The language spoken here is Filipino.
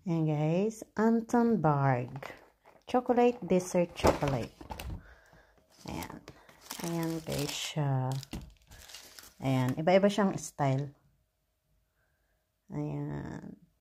Ayan guys, Anton Berg. Chocolate, dessert chocolate. Ayan. Ayan guys siya. Ayan, iba-iba siyang style. Ayan.